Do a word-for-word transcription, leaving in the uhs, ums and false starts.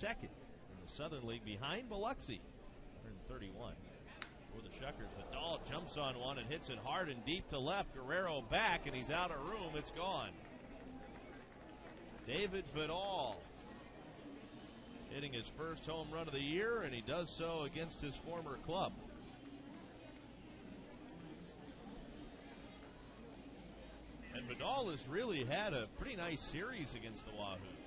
second in the Southern League behind Biloxi, one thirty-one. For the Shuckers, Vidal jumps on one and hits it hard and deep to left. Guerrero back, and he's out of room. It's gone. David Vidal hitting his first home run of the year, and he does so against his former club. And Vidal has really had a pretty nice series against the Wahoos.